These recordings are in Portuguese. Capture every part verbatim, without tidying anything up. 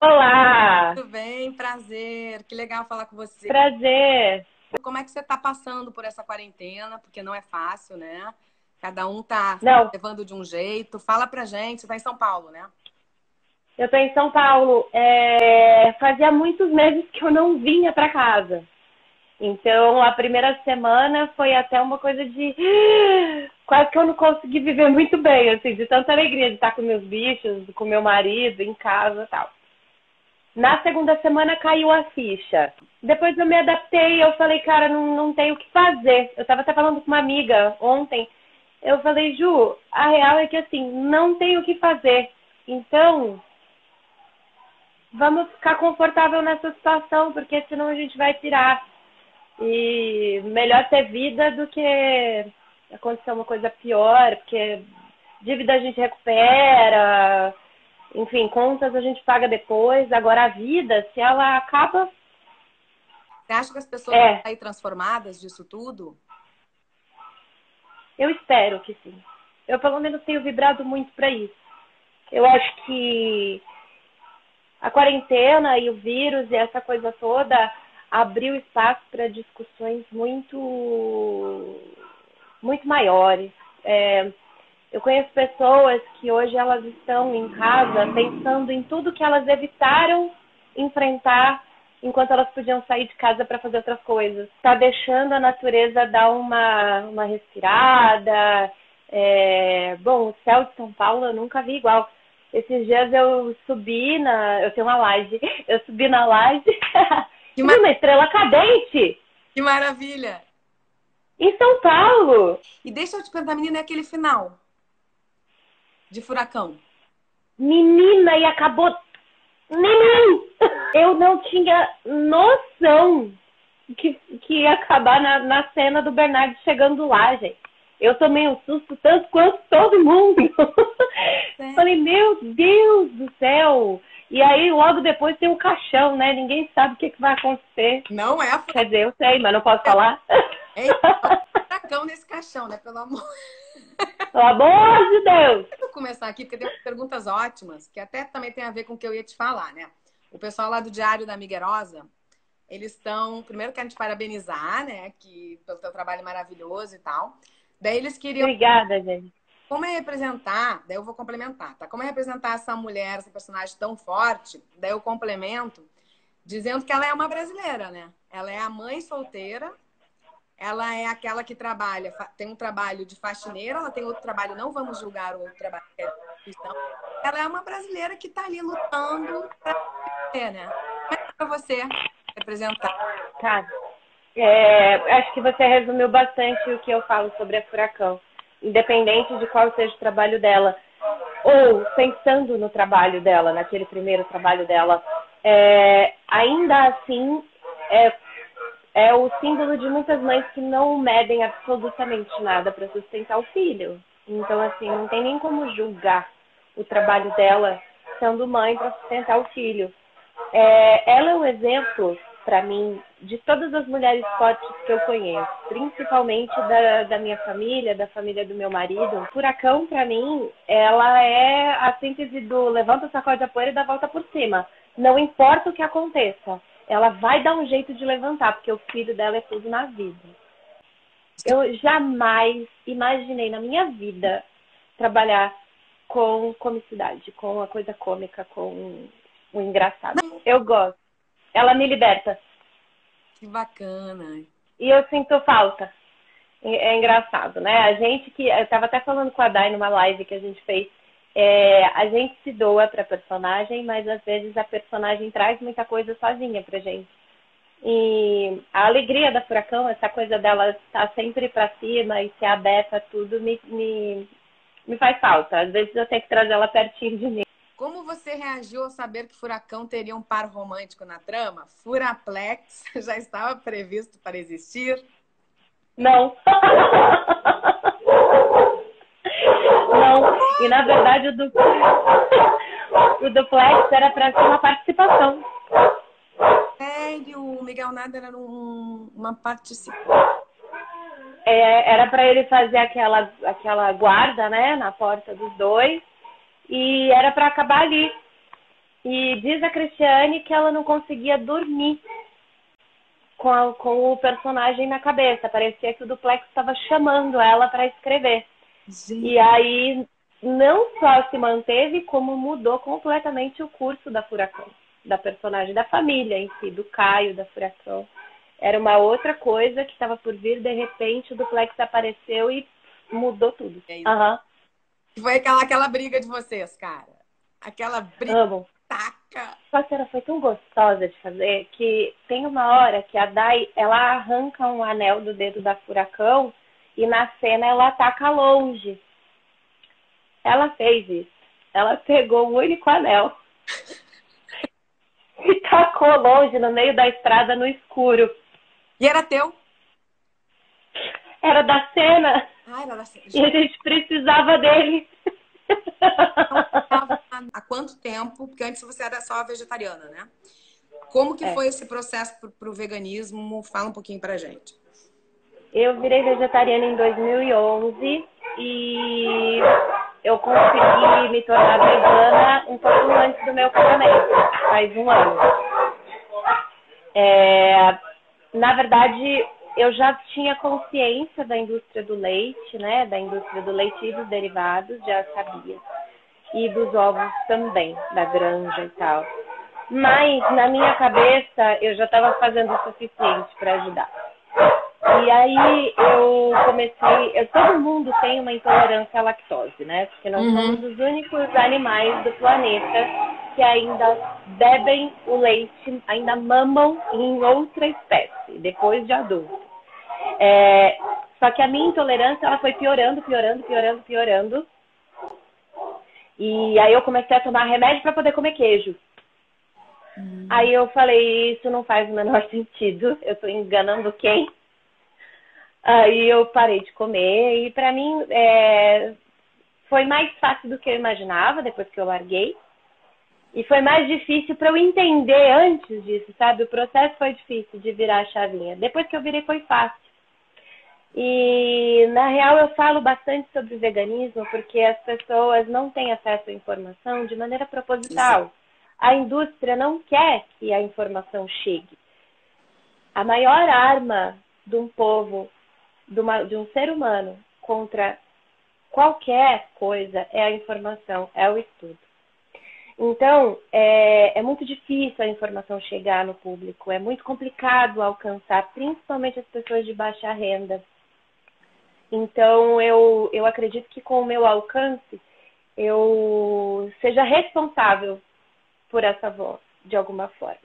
Olá! Tudo bem? Prazer. Que legal falar com você. Prazer! Como é que você está passando por essa quarentena? Porque não é fácil, né? Cada um tá Não, levando de um jeito. Fala pra gente. Você tá em São Paulo, né? eu tô em São Paulo. É, fazia muitos meses que eu não vinha para casa. Então, a primeira semana foi até uma coisa de... Quase que eu não consegui viver muito bem, assim, de tanta alegria de estar com meus bichos, com meu marido, em casa e tal. Na segunda semana caiu a ficha. Depois eu me adaptei, eu falei, cara, não, não tenho o que fazer. Eu tava até falando com uma amiga ontem. Eu falei, Ju, a real é que assim, não tenho o que fazer. Então, vamos ficar confortável nessa situação, porque senão a gente vai tirar. E melhor ter vida do que acontecer uma coisa pior, porque dívida a gente recupera, enfim, contas a gente paga depois. Agora a vida, se ela acaba, Você acha que as pessoas vão é, sair transformadas disso tudo? eu espero que sim. Eu pelo menos tenho vibrado muito para isso. Eu acho que a quarentena e o vírus e essa coisa toda abriu espaço para discussões muito, muito maiores. É, eu conheço pessoas que hoje elas estão em casa pensando em tudo que elas evitaram enfrentar enquanto elas podiam sair de casa para fazer outras coisas. Está deixando a natureza dar uma, uma respirada. É, bom, o céu de São Paulo eu nunca vi igual. Esses dias eu subi na... Eu tenho uma laje. Eu subi na laje Que, e vi mar... uma estrela cadente que maravilha! em São Paulo. E deixa eu te perguntar, menina, é aquele final de Furacão. Menina, e acabou... Neném! Eu não tinha noção que, que ia acabar na, na cena do Bernardo chegando lá, gente. Eu tomei um susto tanto quanto todo mundo. É. Falei, meu Deus do céu! E aí, logo depois tem o caixão, né? Ninguém sabe o que, que vai acontecer. Não é Furacão. Quer dizer, eu sei, mas não posso falar. É Furacão nesse caixão, né? Pelo amor. Pelo amor de Deus! Vou começar aqui, porque tem umas perguntas ótimas, que até também tem a ver com o que eu ia te falar, né? O pessoal lá do Diário da Miguerosa, eles estão... Primeiro querem te parabenizar, né? Que, pelo teu trabalho maravilhoso e tal. Daí eles queriam... Obrigada, gente. Como é representar... Daí eu vou complementar, tá? Como é representar essa mulher, essa personagem tão forte? Daí eu complemento dizendo que ela é uma brasileira, né? Ela é a mãe solteira. Ela é aquela que trabalha, tem um trabalho de faxineira, ela tem outro trabalho, não vamos julgar o outro trabalho que é de prostituição. Ela é uma brasileira que está ali lutando para ser, né? Como é que é para você representar? Cara, é, acho que você resumiu bastante o que eu falo sobre a Furacão. Independente de qual seja o trabalho dela, ou pensando no trabalho dela, naquele primeiro trabalho dela, é, ainda assim é, é o símbolo de muitas mães que não medem absolutamente nada para sustentar o filho. Então, assim, não tem nem como julgar o trabalho dela sendo mãe para sustentar o filho. É, ela é um exemplo, para mim, de todas as mulheres fortes que eu conheço, principalmente da, da minha família, da família do meu marido. Furacão, para mim, ela é a síntese do levanta, sacode a poeira e dá a volta por cima. Não importa o que aconteça, ela vai dar um jeito de levantar, porque o filho dela é tudo na vida. Eu jamais imaginei na minha vida trabalhar com comicidade, com a coisa cômica, com o engraçado. Eu gosto. Ela me liberta. Que bacana. E eu sinto falta. É engraçado, né? A gente que... Eu tava até falando com a Dai numa live que a gente fez. É, a gente se doa pra personagem, mas às vezes a personagem traz muita coisa sozinha pra gente. E a alegria da Furacão, essa coisa dela estar sempre pra cima e ser aberta a tudo, me, me, me faz falta. Às vezes eu tenho que trazer ela pertinho de mim. Como você reagiu ao saber que Furacão teria um par romântico na trama? Furaplex já estava previsto para existir? Não. Não. E na verdade o, du... o duplex era para ser uma participação. Sério, o Miguel Nada era um, uma participação. É, era para ele fazer aquela, aquela guarda, né, na porta dos dois. E era para acabar ali. E diz a Cristiane que ela não conseguia dormir com, a, com o personagem na cabeça. Parecia que o duplex estava chamando ela para escrever. Gente. E aí não só se manteve, como mudou completamente o curso da Furacão, da personagem, da família em si, do Caio, da Furacão. Era uma outra coisa que estava por vir, de repente o duplex apareceu e mudou tudo. É isso. Uhum. Foi aquela, aquela briga de vocês, cara. Aquela briga. Amo. Taca. Só que ela foi tão gostosa de fazer que tem uma hora que a Dai, ela arranca um anel do dedo da Furacão e na cena ela ataca longe. Ela fez isso. Ela pegou o único anel e tacou longe, no meio da estrada, no escuro. E era teu? Era da cena. Ah, era da cena. E a gente precisava dele. Há quanto tempo? Porque antes você era só vegetariana, né? Como que é. foi esse processo pro, pro veganismo? Fala um pouquinho pra gente. Eu virei vegetariana em dois mil e onze e eu consegui me tornar vegana um pouco antes do meu casamento, faz um ano. É, na verdade, eu já tinha consciência da indústria do leite, né? Da indústria do leite e dos derivados, já sabia. E dos ovos também, da granja e tal. Mas, na minha cabeça, eu já estava fazendo o suficiente para ajudar. E aí, eu comecei... Eu, todo mundo tem uma intolerância à lactose, né? Porque nós uhum. somos os únicos animais do planeta que ainda bebem o leite, ainda mamam em outra espécie, depois de adulto. É, só que a minha intolerância, ela foi piorando, piorando, piorando, piorando. E aí eu comecei a tomar remédio para poder comer queijo. Hum. Aí eu falei, isso não faz o menor sentido, eu tô enganando quem? Aí eu parei de comer e pra mim é, foi mais fácil do que eu imaginava depois que eu larguei. E foi mais difícil para eu entender antes disso, sabe? O processo foi difícil de virar a chavinha. Depois que eu virei foi fácil. E, na real, eu falo bastante sobre veganismo porque as pessoas não têm acesso à informação de maneira proposital. Isso. A indústria não quer que a informação chegue. A maior arma de um povo, de, uma, de um ser humano contra qualquer coisa é a informação, é o estudo. Então, é, é muito difícil a informação chegar no público, é muito complicado alcançar, principalmente as pessoas de baixa renda. Então, eu, eu acredito que com o meu alcance, eu seja responsável por essa voz, de alguma forma.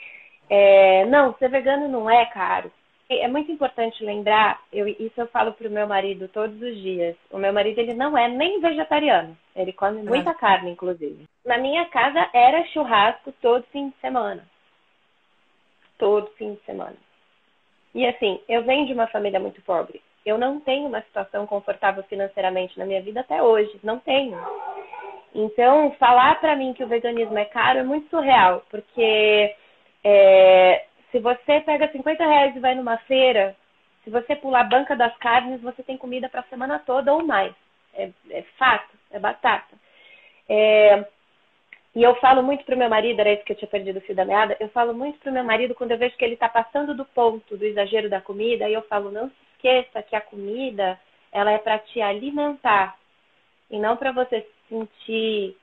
É, não, ser vegano não é caro. É muito importante lembrar, eu, isso eu falo para o meu marido todos os dias. O meu marido, ele não é nem vegetariano. Ele come muita ah. carne, inclusive. Na minha casa era churrasco todo fim de semana. Todo fim de semana. E assim, eu venho de uma família muito pobre. Eu não tenho uma situação confortável financeiramente na minha vida até hoje. Não tenho. Então, falar para mim que o veganismo é caro é muito surreal. Porque é, se você pega cinquenta reais e vai numa feira, se você pular a banca das carnes, você tem comida para a semana toda ou mais. É, é fato, é batata. É, e eu falo muito pro meu marido, era isso que eu tinha perdido o fio da meada, eu falo muito pro meu marido quando eu vejo que ele está passando do ponto, do exagero da comida, aí eu falo, não se esqueça que a comida, ela é para te alimentar e não para você se sentir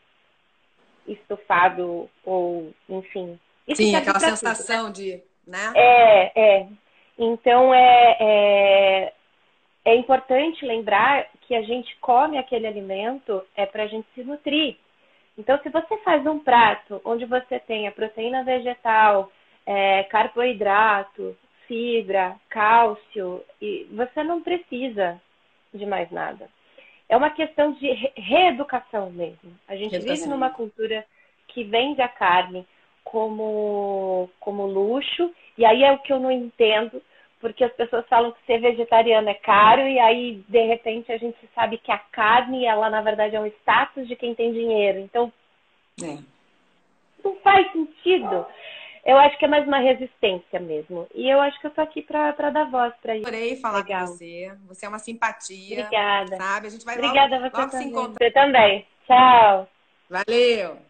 estufado ou, enfim. Isso Sim, aquela sensação tudo, né? de, né? É, é. Então, é, é, é importante lembrar que a gente come aquele alimento é para a gente se nutrir. Então, se você faz um prato onde você tem a proteína vegetal, é, carboidrato, fibra, cálcio, e você não precisa de mais nada. É uma questão de re reeducação mesmo. A gente reeducação. vive numa cultura que vende a carne como, como luxo, e aí é o que eu não entendo, porque as pessoas falam que ser vegetariano é caro, e aí, de repente, a gente sabe que a carne, ela, na verdade, é um status de quem tem dinheiro. Então, é. não faz sentido. Eu acho que é mais uma resistência mesmo. E eu acho que eu tô aqui pra, pra dar voz pra isso. Adorei falar Legal. com você. Você é uma simpatia. Obrigada. Sabe? A gente vai Obrigada logo, a você logo também. se encontrar. Você também. Tchau. Valeu.